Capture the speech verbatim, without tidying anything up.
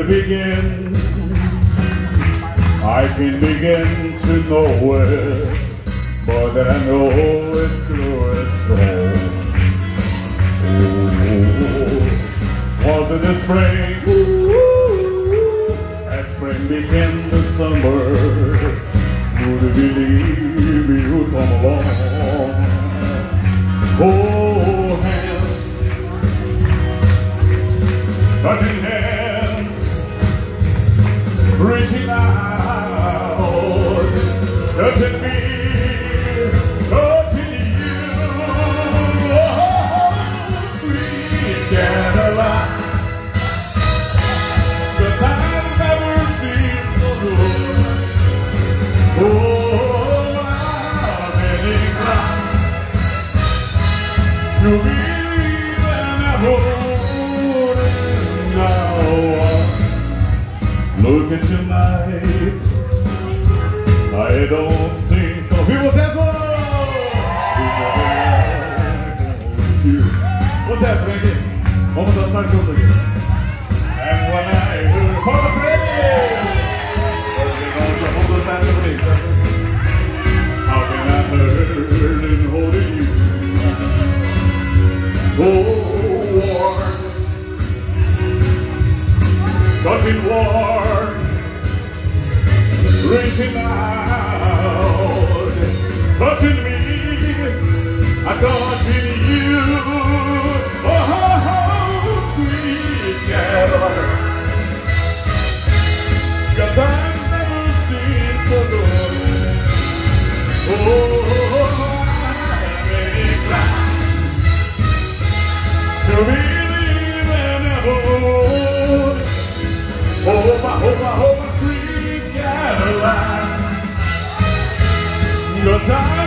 to begin? I can begin to know it, but I know it's glorious home. Oh, was it the spring? And spring became the summer. Would you believe you would come along? Oh, hands, touching hands, reaching out, touching me, touching you. Oh, sweet Cadillac, the time never seemed so good. Oh, I'm inclined to believe and I hold now. Look at your night, I don't sing so people say so. What's that, Frankie? Vamos dançar junto aqui. And when I heard Paula Freire, vamos dançar junto aqui. How can I hurt in holding you? Oh, warm, touching warm, reaching out, touching me, I'm touching you. Oh, sweet Cadillac, 'cause I've never seen so good. Oh, I'm inclined to believe and hold. Oh, my, oh, my, oh, my sweet Cadillac, the time